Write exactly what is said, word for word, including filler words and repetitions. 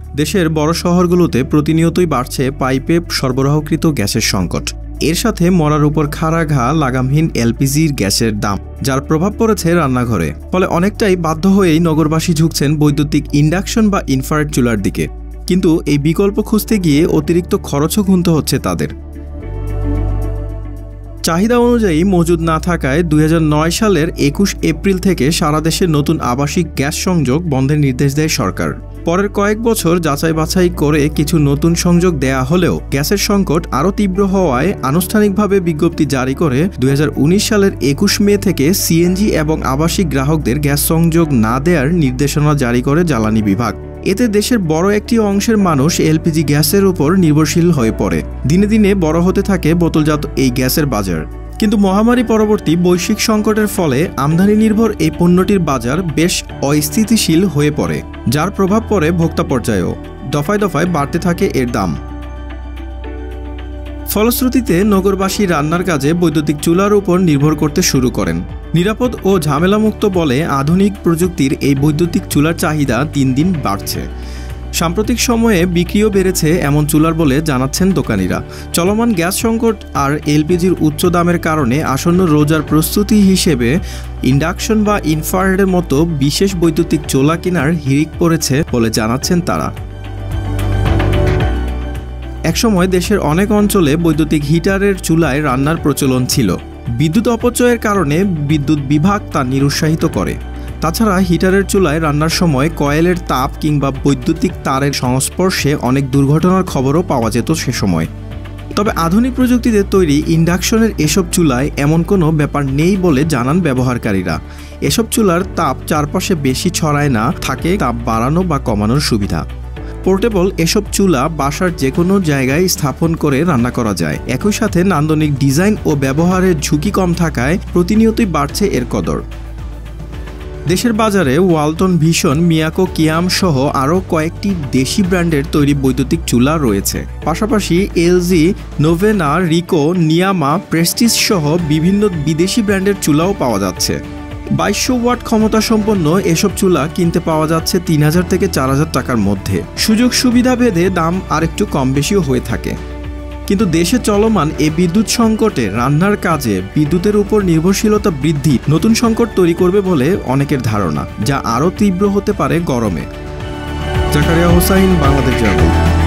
দেশের বড় শহরগুলোতে প্রতিনিয়তই বাড়ছে পাইপে সরবরাহকৃত গ্যাসের সংকট। এর সাথে মরার উপর খাড়া ঘা লাগামহীন এলপিজির গ্যাসের দাম, যার প্রভাব পড়েছে রান্নাঘরে। ফলে অনেকটাই বাধ্য হয়েই নগরবাসী ঝুঁকছেন বৈদ্যুতিক ইন্ডাকশন বা ইনফ্রারেড চুলার দিকে। কিন্তু এই বিকল্প খুঁজতে গিয়ে অতিরিক্ত খরচও গুনতে হচ্ছে তাদের। চাহিদা অনুযায়ী মজুদ না থাকায় দুই হাজার নয় সালের একুশ এপ্রিল থেকে সারা দেশে নতুন আবাসিক গ্যাস সংযোগ বন্ধের নির্দেশ দেয় সরকার। পরের কয়েক বছর যাচাই বাছাই করে কিছু নতুন সংযোগ দেয়া হলেও গ্যাসের সংকট আরও তীব্র হওয়ায় আনুষ্ঠানিকভাবে বিজ্ঞপ্তি জারি করে দুই হাজার উনিশ সালের একুশ মে থেকে সিএনজি এবং আবাসিক গ্রাহকদের গ্যাস সংযোগ না দেওয়ার নির্দেশনা জারি করে জ্বালানি বিভাগ। এতে দেশের বড় একটি অংশের মানুষ এলপিজি গ্যাসের উপর নির্ভরশীল হয়ে পড়ে। দিনে দিনে বড় হতে থাকে বোতলজাত এই গ্যাসের বাজার। কিন্তু মহামারী পরবর্তী বৈশ্বিক সংকটের ফলে আমদানি নির্ভর এই পণ্যটির বাজার বেশ অস্থিতিশীল হয়ে পড়ে, যার প্রভাব পড়ে ভোক্তা পর্যায়েও। দফায় দফায় বাড়তে থাকে এর দাম। ফলশ্রুতিতে নগরবাসী রান্নার কাজে বৈদ্যুতিক চুলার উপর নির্ভর করতে শুরু করেন। নিরাপদ ও ঝামেলামুক্ত বলে আধুনিক প্রযুক্তির এই বৈদ্যুতিক চুলার চাহিদা দিন দিন বাড়ছে। সাম্প্রতিক সময়ে বিক্রিও বেড়েছে এমন চুলার বলে জানাচ্ছেন দোকানিরা। চলমান গ্যাস সংকট আর এলপিজির উচ্চ দামের কারণে আসন্ন রোজার প্রস্তুতি হিসেবে ইন্ডাকশন বা ইনফ্রারেডের মতো বিশেষ বৈদ্যুতিক চুলা কেনার হিড়িক পড়েছে বলে জানাচ্ছেন তারা। একসময় দেশের অনেক অঞ্চলে বৈদ্যুতিক হিটারের চুলায় রান্নার প্রচলন ছিল। বিদ্যুৎ অপচয়ের কারণে বিদ্যুৎ বিভাগ তা নিরুৎসাহিত করে। তাছাড়া হিটারের চুলায় রান্নার সময় কয়েলের তাপ কিংবা বৈদ্যুতিক তারের সংস্পর্শে অনেক দুর্ঘটনার খবরও পাওয়া যেত সে সময়। তবে আধুনিক প্রযুক্তিতে তৈরি ইন্ডাকশনের এসব চুলায় এমন কোনো ব্যাপার নেই বলে জানান ব্যবহারকারীরা। এসব চুলার তাপ চারপাশে বেশি ছড়ায় না, থাকে তাপ বাড়ানো বা কমানোর সুবিধা। পোর্টেবল এসব চুলা বাসার যে কোনো জায়গায় স্থাপন করে রান্না করা যায়। একই সাথে নান্দনিক ডিজাইন ও ব্যবহারের ঝুঁকি কম থাকায় প্রতিনিয়তই বাড়ছে এর কদর। দেশের বাজারে ওয়ালটন ভিশন, মিয়াকো, কিয়াম সহ আরও কয়েকটি দেশি ব্র্যান্ডের তৈরি বৈদ্যুতিক চুলা রয়েছে। পাশাপাশি এলজি, নোভেনা, রিকো, নিয়ামা, প্রেস্টিজ সহ বিভিন্ন বিদেশি ব্র্যান্ডের চুলাও পাওয়া যাচ্ছে। বাইশশো ওয়াট ক্ষমতা সম্পন্ন এসব চুলা কিনতে পাওয়া যাচ্ছে তিন হাজার থেকে চার হাজার টাকার মধ্যে। সুযোগ সুবিধা ভেদে দাম আরেকটু কম বেশিও হয়ে থাকে। কিন্তু দেশে চলমান এ বিদ্যুৎ সংকটে রান্নার কাজে বিদ্যুতের উপর নির্ভরশীলতা বৃদ্ধি নতুন সংকট তৈরি করবে বলে অনেকের ধারণা, যা আরও তীব্র হতে পারে গরমে। জাকারিয়া হোসাইন, বাংলাদেশ জার্নাল।